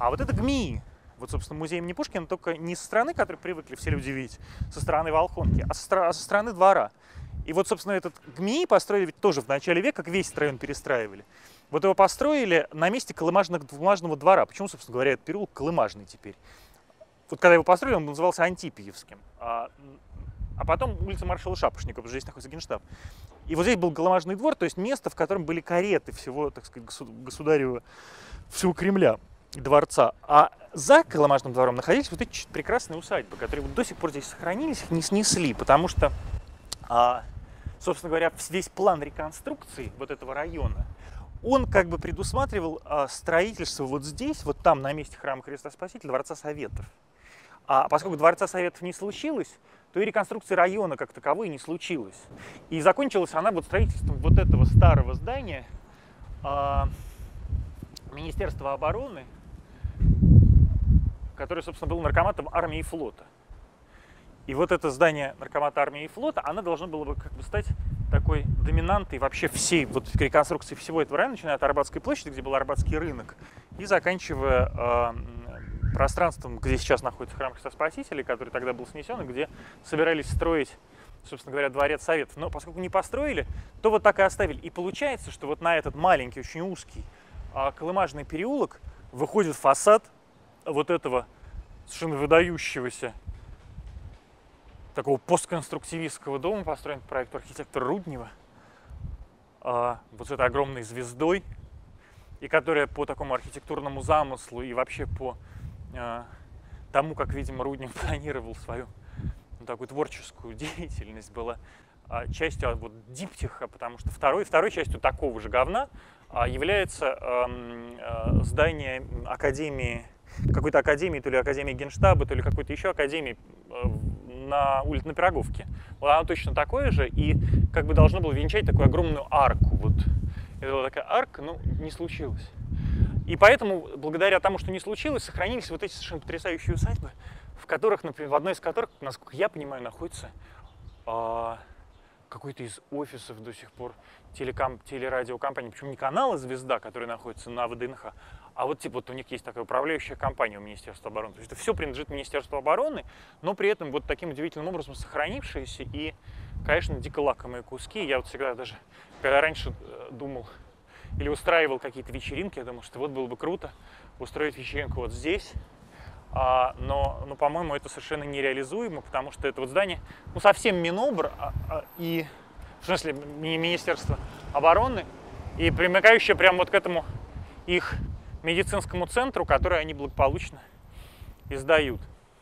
А вот это ГМИ. Вот, собственно, музей имени Пушкина, только не со стороны, которой привыкли все люди видеть, со стороны Волхонки, а со стороны двора. И вот, собственно, этот ГМИ построили ведь тоже в начале века, как весь этот район перестраивали. Вот его построили на месте Колымажного двора. Почему, собственно говоря, этот переулок Колымажный теперь? Вот когда его построили, он назывался Антипьевским. А потом улица маршала Шапошникова, потому что здесь находится Генштаб. И вот здесь был Колымажный двор, то есть место, в котором были кареты всего, так сказать, государева, всего Кремля, дворца. А за Колымажным двором находились вот эти прекрасные усадьбы, которые вот до сих пор здесь сохранились, их не снесли, потому что, собственно говоря, весь план реконструкции вот этого района, он как бы предусматривал строительство вот здесь, вот там, на месте храма Христа Спасителя, Дворца Советов. А поскольку Дворца Советов не случилось, то и реконструкция района как таковой не случилась. И закончилась она вот строительством вот этого старого здания Министерства обороны, которое, собственно, было наркоматом армии и флота. И вот это здание наркомата армии и флота, оно должно было бы как бы стать такой доминантой вообще всей вот реконструкции всего этого района, начиная от Арбатской площади, где был Арбатский рынок, и заканчивая пространством, где сейчас находится храм Христа Спасителя, который тогда был снесен, и где собирались строить, собственно говоря, Дворец Советов. Но поскольку не построили, то вот так и оставили. И получается, что вот на этот маленький, очень узкий Колымажный переулок выходит фасад вот этого совершенно выдающегося такого постконструктивистского дома, построен по проекту архитектора Руднева, вот с этой огромной звездой, и которая по такому архитектурному замыслу и вообще по тому, как, видимо, Руднев планировал свою такую творческую деятельность, была частью вот диптиха, потому что второй частью такого же говна является здание академии, какой-то академии, то ли академии Генштаба, то ли какой-то еще академии на улице на Пироговке. Вот оно точно такое же, и как бы должно было венчать такую огромную арку. Вот это была такая арка, но не случилось. И поэтому, благодаря тому, что не случилось, сохранились вот эти совершенно потрясающие усадьбы, в которых, например, в одной из которых, насколько я понимаю, находится какой-то из офисов до сих пор телерадиокомпании, причем не канала «Звезда», который находится на ВДНХ, а вот типа вот у них есть такая управляющая компания у Министерства обороны. То есть это все принадлежит Министерству обороны, но при этом вот таким удивительным образом сохранившиеся и, конечно, дико лакомые куски. Я вот всегда даже, когда раньше думал или устраивал какие-то вечеринки, я думал, что вот было бы круто устроить вечеринку вот здесь, но по-моему, это совершенно нереализуемо, потому что это вот здание, ну, совсем Минобр, и, в смысле, Министерство обороны, и примыкающее прямо вот к этому их медицинскому центру, который они благополучно издают.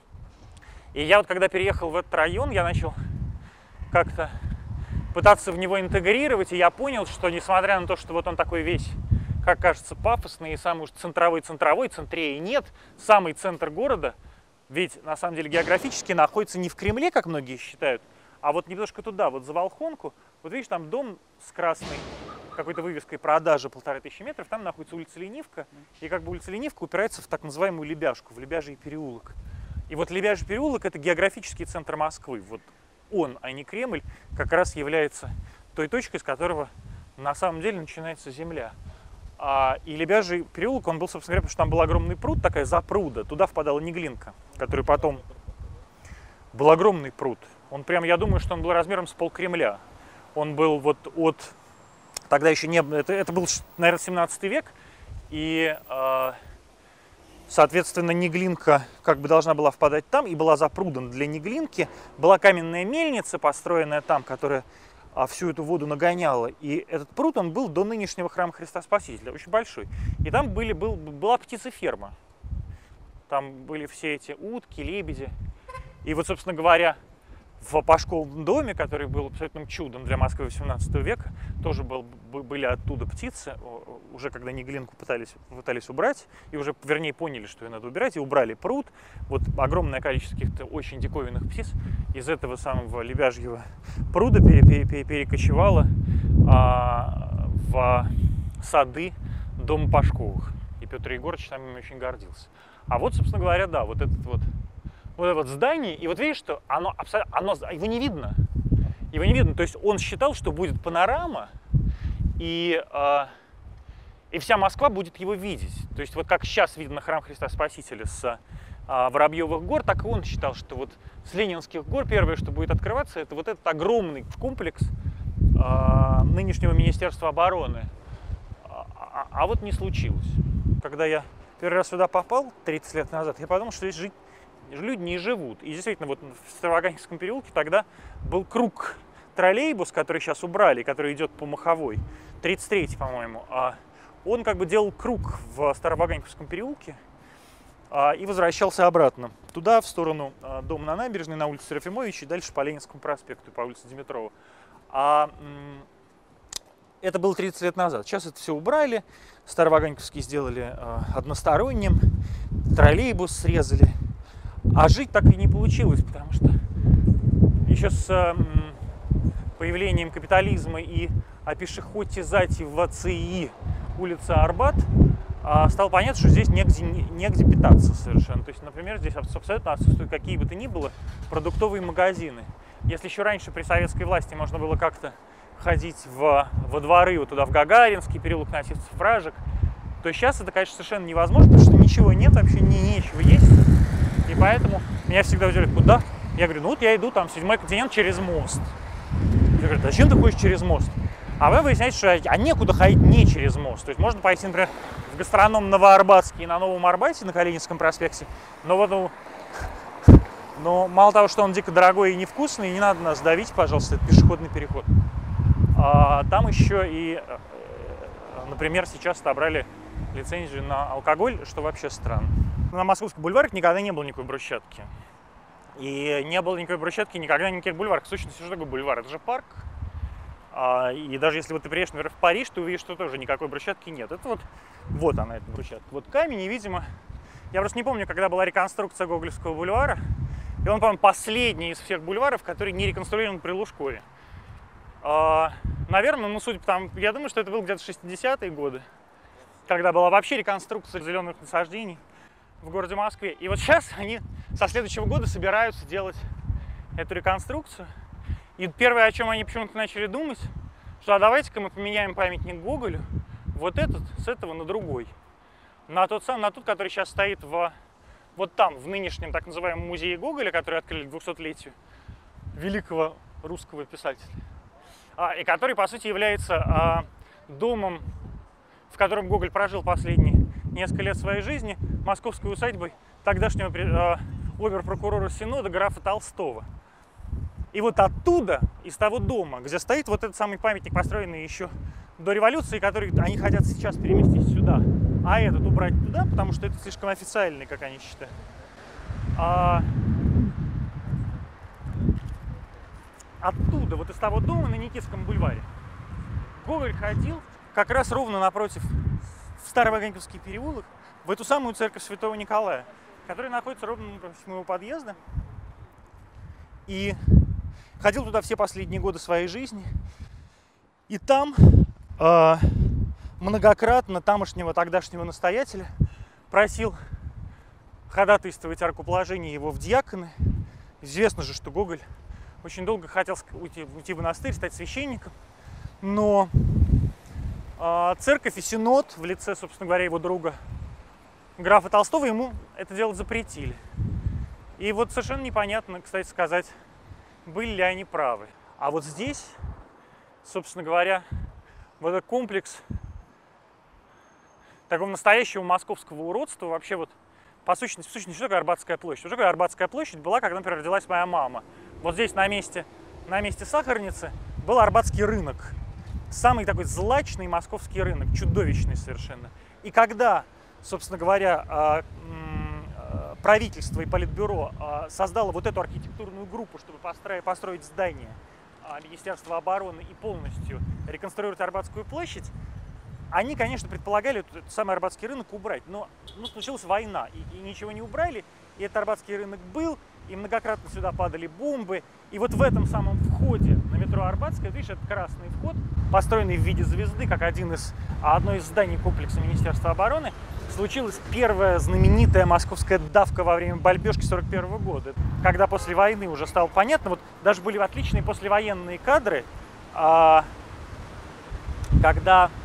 И я вот, когда переехал в этот район, я начал как-то пытаться в него интегрировать, и я понял, что, несмотря на то, что вот он такой весь, как кажется, пафосный, и самый уж центровой, центрее нет, самый центр города, ведь на самом деле географически находится не в Кремле, как многие считают, а вот немножко туда, вот за Волхонку. Вот видишь, там дом с красной какой-то вывеской продажи 1500 метров, там находится улица Ленивка, и как бы улица Ленивка упирается в так называемую Лебяжку, в Лебяжий переулок. И вот Лебяжий переулок — это географический центр Москвы. Вот он, а не Кремль, как раз является той точкой, с которого на самом деле начинается земля. И Лебяжий переулок, он был, собственно говоря, потому что там был огромный пруд, такая запруда, туда впадала Неглинка, который потом был огромный пруд. Он прям, я думаю, что он был размером с полкремля. Он был вот от... Тогда еще не было... Это был, наверное, 17 век, и, соответственно, Неглинка как бы должна была впадать там, и была запрудана для Неглинки. Была каменная мельница, построенная там, которая всю эту воду нагоняла. И этот пруд, он был до нынешнего храма Христа Спасителя, очень большой. И там была птицеферма. Там были все эти утки, лебеди. И вот, собственно говоря, в Пашковом доме, который был абсолютным чудом для Москвы XVIII века, тоже были оттуда птицы, уже когда Неглинку пытались убрать, и уже, вернее, поняли, что ее надо убирать, и убрали пруд. Вот огромное количество каких-то очень диковинных птиц из этого самого Лебяжьего пруда перекочевало в сады дома Пашковых. И Петр Егорович там им очень гордился. А вот, собственно говоря, да, вот это вот здание, и вот видишь, что его не видно. Его не видно. То есть он считал, что будет панорама, и и вся Москва будет его видеть. То есть вот как сейчас видно храм Христа Спасителя с Воробьевых гор, так и он считал, что вот с Ленинских гор первое, что будет открываться, это вот этот огромный комплекс нынешнего Министерства обороны. А вот не случилось. Когда я первый раз сюда попал 30 лет назад, я подумал, что здесь люди не живут. И действительно, вот в Старовоганьковском переулке тогда был круг троллейбус, который сейчас убрали, который идет по Маховой, 33-й, по-моему. Он как бы делал круг в Старовоганьковском переулке и возвращался обратно. Туда, в сторону дома на набережной, на улице Серафимовича, и дальше по Ленинскому проспекту, по улице Димитрова. Это было 30 лет назад. Сейчас это все убрали, Старовоганьковский сделали односторонним, троллейбус срезали. А жить так и не получилось, потому что еще с появлением капитализма и опешеходизации улицы Арбат стало понятно, что здесь негде питаться совершенно. То есть, например, здесь абсолютно отсутствуют какие бы то ни было продуктовые магазины. Если еще раньше при советской власти можно было как-то ходить во дворы, вот туда в Гагаринский переулок, на Вражек, то сейчас это, конечно, совершенно невозможно, потому что ничего нет, вообще нечего есть. И поэтому меня всегда удивляют, куда? Я говорю, ну вот я иду там, 7-й континент через мост. Я говорю, зачем ты ходишь через мост? А потом выясняется, что некуда ходить не через мост. То есть можно пойти, например, в гастроном Новоарбатский на Новом Арбате, на Калининском проспекте, но мало того, что он дико дорогой и невкусный, не надо нас давить, пожалуйста, это пешеходный переход. Там еще и, например, сейчас отобрали лицензию на алкоголь, что вообще странно. На Московских бульварах никогда не было никакой брусчатки. И не было никакой брусчатки никогда на никаких бульварах. В сущности, что такое бульвар? Это же парк. И даже если вот ты приедешь, например, в Париж, ты увидишь, что тоже никакой брусчатки нет. Это вот она, эта брусчатка. Вот камень, и, видимо, я просто не помню, когда была реконструкция Гоголевского бульвара. И он, по-моему, последний из всех бульваров, который не реконструирован при Лужкове. Наверное, ну, судя по тому, я думаю, что это было где-то 60-е годы, когда была вообще реконструкция зеленых насаждений в городе Москве. И вот сейчас они со следующего года собираются делать эту реконструкцию. И первое, о чем они почему-то начали думать, что давайте-ка мы поменяем памятник Гоголю, вот этот с этого на другой. На тот, который сейчас стоит вот там, в нынешнем так называемом музее Гоголя, который открыли к 200-летию великого русского писателя. И который, по сути, является домом, в котором Гоголь прожил последние несколько лет своей жизни, московской усадьбой тогдашнего обер-прокурора Синода графа Толстого. И вот оттуда, из того дома, где стоит вот этот самый памятник, построенный еще до революции, который они хотят сейчас переместить сюда, а этот убрать туда, потому что это слишком официальный, как они считают. Оттуда, вот из того дома на Никитском бульваре, Гоголь ходил как раз ровно напротив, в Старовоганьковский переулок, в эту самую церковь Святого Николая, которая находится ровно напротив моего подъезда. И ходил туда все последние годы своей жизни. И там многократно тамошнего тогдашнего настоятеля просил ходатайствовать о рукоположении его в диаконы. Известно же, что Гоголь очень долго хотел уйти в монастырь, стать священником, но церковь и синод в лице, собственно говоря, его друга графа Толстого ему это делать запретили. И вот совершенно непонятно, кстати сказать, были ли они правы. А вот здесь, собственно говоря, вот этот комплекс такого настоящего московского уродства, вообще вот по сущности, что такое Арбатская площадь? Что такое Арбатская площадь была, когда, например, родилась моя мама? Вот здесь на месте сахарницы был Арбатский рынок. Самый такой злачный московский рынок, чудовищный совершенно. И когда, собственно говоря, правительство и политбюро создало вот эту архитектурную группу, чтобы построить здание Министерства обороны и полностью реконструировать Арбатскую площадь, они, конечно, предполагали этот самый Арбатский рынок убрать, но случилась война, и ничего не убрали, и этот Арбатский рынок был, и многократно сюда падали бомбы. И вот в этом самом входе на метро Арбатская, видишь, это красный вход, построенный в виде звезды, как одно из зданий комплекса Министерства обороны, случилась первая знаменитая московская давка во время бомбежки 1941 года. Когда после войны уже стало понятно, вот даже были отличные послевоенные кадры, когда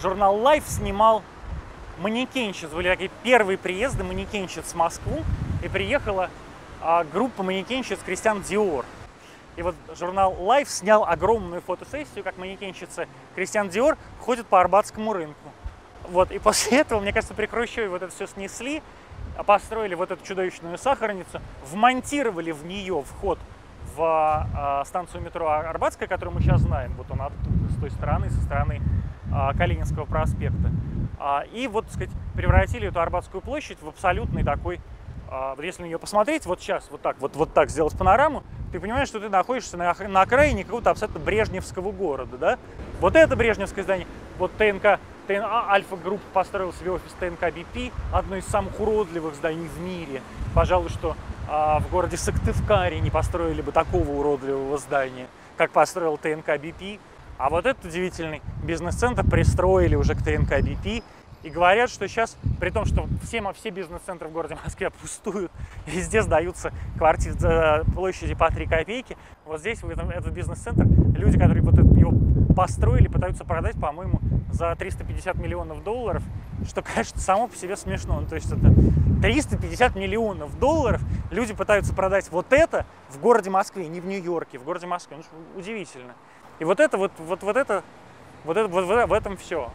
журнал Life снимал манекенщиц. Были такие первые приезды манекенщиц в Москву, и приехала группа манекенщиц Кристиан Диор. И вот журнал Life снял огромную фотосессию, как манекенщица Кристиан Диор ходит по Арбатскому рынку. Вот, и после этого, мне кажется, при Хрущеве вот это все снесли, построили вот эту чудовищную сахарницу, вмонтировали в нее вход в станцию метро Арбатская, которую мы сейчас знаем. Вот он оттуда, с той стороны, со стороны Калининского проспекта. И вот, так сказать, превратили эту Арбатскую площадь в абсолютный такой, вот если на нее посмотреть, вот сейчас вот так сделать панораму, ты понимаешь, что ты находишься на окраине какого-то абсолютно брежневского города, да? Вот это брежневское здание, вот ТНК Альфа-группа построила себе офис ТНК БП, одно из самых уродливых зданий в мире. Пожалуй, что в городе Сыктывкаре не построили бы такого уродливого здания, как построил ТНК БП. А вот этот удивительный бизнес-центр пристроили уже к ТНК БП. И говорят, что сейчас, при том, что все бизнес-центры в городе Москве пустуют, везде сдаются квартиры за площади по 3 копейки. Вот здесь, в этот бизнес-центр, люди, которые вот его построили, пытаются продать, по-моему, за 350 миллионов долларов, что, конечно, само по себе смешно. Ну, то есть это 350 миллионов долларов люди пытаются продать вот это в городе Москве, не в Нью-Йорке, в городе Москве. Ну, удивительно. И в этом все.